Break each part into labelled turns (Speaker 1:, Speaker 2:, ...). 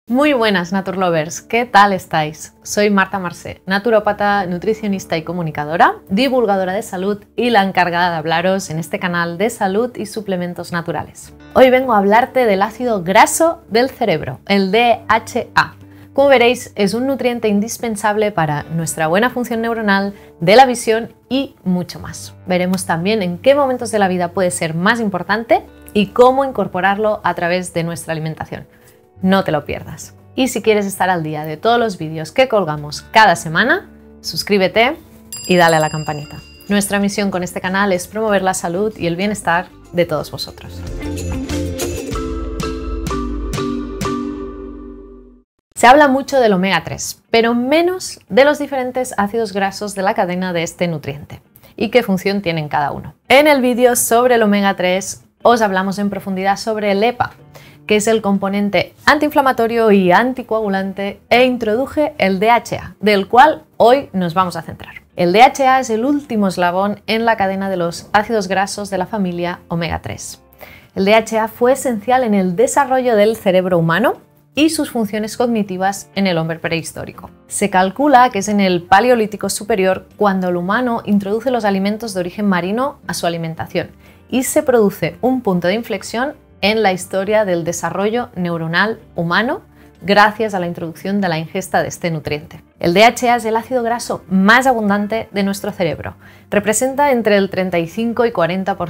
Speaker 1: Muy buenas Naturlovers, ¿qué tal estáis? Soy Marta Marsé, naturópata, nutricionista y comunicadora, divulgadora de salud y la encargada de hablaros en este canal de salud y suplementos naturales. Hoy vengo a hablarte del ácido graso del cerebro, el DHA. Como veréis, es un nutriente indispensable para nuestra buena función neuronal, de la visión y mucho más. Veremos también en qué momentos de la vida puede ser más importante y cómo incorporarlo a través de nuestra alimentación. No te lo pierdas. Y si quieres estar al día de todos los vídeos que colgamos cada semana, suscríbete y dale a la campanita. Nuestra misión con este canal es promover la salud y el bienestar de todos vosotros. Se habla mucho del omega 3, pero menos de los diferentes ácidos grasos de la cadena de este nutriente y qué función tienen cada uno. En el vídeo sobre el omega 3 os hablamos en profundidad sobre el EPA, que es el componente antiinflamatorio y anticoagulante, e introduje el DHA, del cual hoy nos vamos a centrar. El DHA es el último eslabón en la cadena de los ácidos grasos de la familia omega 3. El DHA fue esencial en el desarrollo del cerebro humano y sus funciones cognitivas en el hombre prehistórico. Se calcula que es en el Paleolítico superior cuando el humano introduce los alimentos de origen marino a su alimentación y se produce un punto de inflexión en la historia del desarrollo neuronal humano gracias a la introducción de la ingesta de este nutriente. El DHA es el ácido graso más abundante de nuestro cerebro. Representa entre el 35 y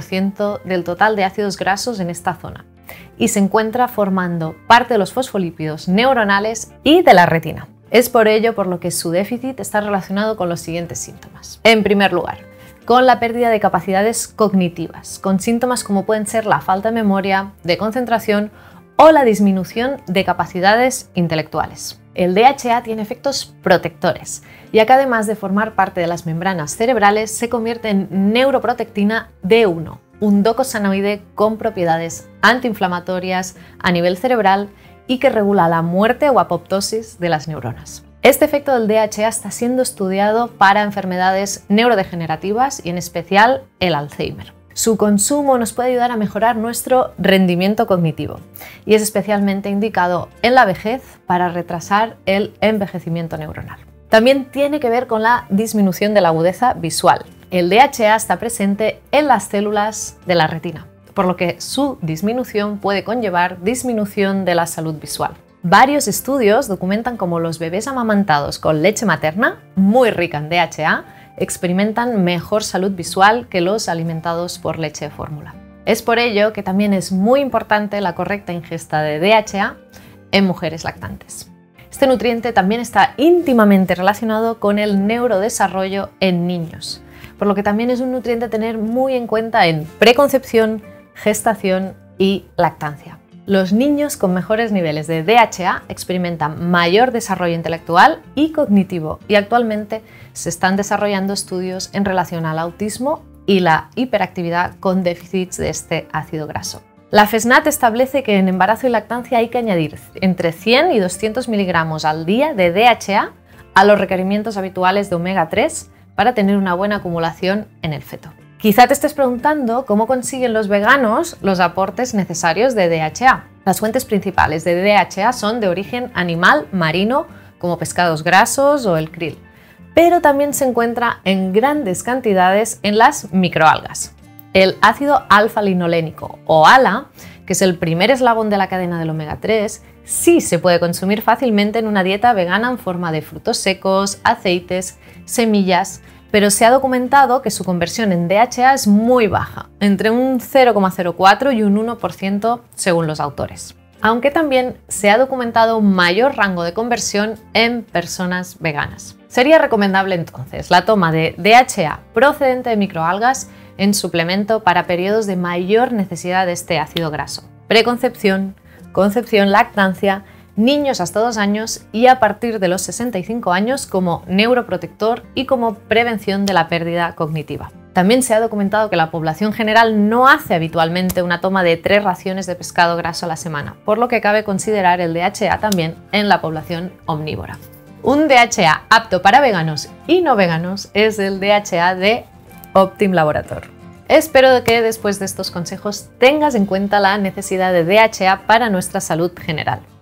Speaker 1: 40% del total de ácidos grasos en esta zona y se encuentra formando parte de los fosfolípidos neuronales y de la retina. Es por ello por lo que su déficit está relacionado con los siguientes síntomas. En primer lugar, con la pérdida de capacidades cognitivas, con síntomas como pueden ser la falta de memoria, de concentración o la disminución de capacidades intelectuales. El DHA tiene efectos protectores, ya que además de formar parte de las membranas cerebrales, se convierte en neuroprotectina D1, un docosanoide con propiedades antiinflamatorias a nivel cerebral y que regula la muerte o apoptosis de las neuronas. Este efecto del DHA está siendo estudiado para enfermedades neurodegenerativas y en especial el Alzheimer. Su consumo nos puede ayudar a mejorar nuestro rendimiento cognitivo y es especialmente indicado en la vejez para retrasar el envejecimiento neuronal. También tiene que ver con la disminución de la agudeza visual. El DHA está presente en las células de la retina, por lo que su disminución puede conllevar disminución de la salud visual. Varios estudios documentan cómo los bebés amamantados con leche materna, muy rica en DHA, experimentan mejor salud visual que los alimentados por leche de fórmula. Es por ello que también es muy importante la correcta ingesta de DHA en mujeres lactantes. Este nutriente también está íntimamente relacionado con el neurodesarrollo en niños, por lo que también es un nutriente a tener muy en cuenta en preconcepción, gestación y lactancia. Los niños con mejores niveles de DHA experimentan mayor desarrollo intelectual y cognitivo y actualmente se están desarrollando estudios en relación al autismo y la hiperactividad con déficits de este ácido graso. La FESNAT establece que en embarazo y lactancia hay que añadir entre 100 y 200 miligramos al día de DHA a los requerimientos habituales de omega 3 para tener una buena acumulación en el feto. Quizá te estés preguntando cómo consiguen los veganos los aportes necesarios de DHA. Las fuentes principales de DHA son de origen animal marino, como pescados grasos o el krill, pero también se encuentra en grandes cantidades en las microalgas. El ácido alfa-linolénico o ALA, que es el primer eslabón de la cadena del omega 3, sí se puede consumir fácilmente en una dieta vegana en forma de frutos secos, aceites, semillas, pero se ha documentado que su conversión en DHA es muy baja, entre un 0,04 y un 1% según los autores. Aunque también se ha documentado un mayor rango de conversión en personas veganas. Sería recomendable entonces la toma de DHA procedente de microalgas en suplemento para periodos de mayor necesidad de este ácido graso. Preconcepción, concepción, lactancia, niños hasta 2 años y a partir de los 65 años como neuroprotector y como prevención de la pérdida cognitiva. También se ha documentado que la población general no hace habitualmente una toma de 3 raciones de pescado graso a la semana, por lo que cabe considerar el DHA también en la población omnívora. Un DHA apto para veganos y no veganos es el DHA de Optim Laborator. Espero que después de estos consejos tengas en cuenta la necesidad de DHA para nuestra salud general.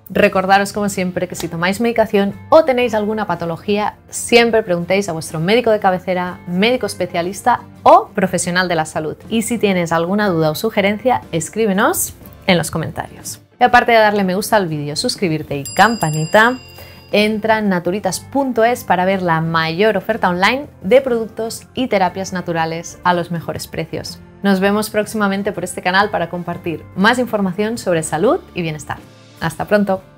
Speaker 1: Recordaros como siempre que si tomáis medicación o tenéis alguna patología, siempre preguntéis a vuestro médico de cabecera, médico especialista o profesional de la salud. Y si tienes alguna duda o sugerencia, escríbenos en los comentarios. Y aparte de darle me gusta al vídeo, suscribirte y campanita, entra en naturitas.es para ver la mayor oferta online de productos y terapias naturales a los mejores precios. Nos vemos próximamente por este canal para compartir más información sobre salud y bienestar. ¡Hasta pronto!